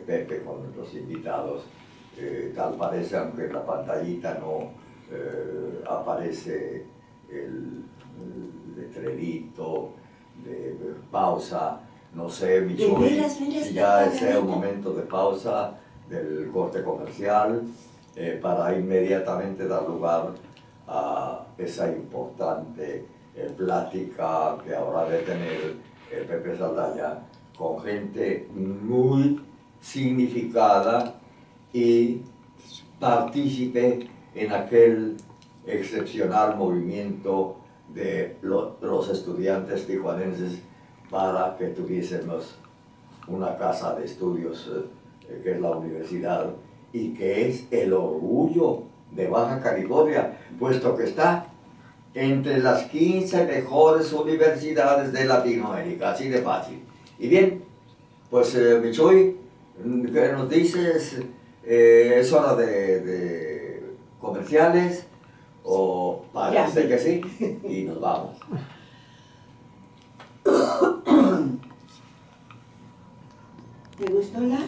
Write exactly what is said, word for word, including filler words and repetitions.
Pepe con los invitados. Eh, tal parece, aunque en la pantallita no eh, aparece el, el letrerito de, de pausa, no sé, Michoy, si ya sea un momento de pausa del corte comercial eh, para inmediatamente dar lugar a esa importante eh, plática que ahora debe tener eh, Pepe Saldaña con gente muy significada y partícipe en aquel excepcional movimiento de lo, los estudiantes tijuanenses para que tuviésemos una casa de estudios eh, que es la universidad y que es el orgullo de Baja California, puesto que está entre las quince mejores universidades de Latinoamérica, así de fácil. Y bien, pues eh, Michoy, ¿qué nos dices? Eh, ¿Es hora de, de comerciales? ¿O parece que sí? Y nos vamos. ¿Te gustó la?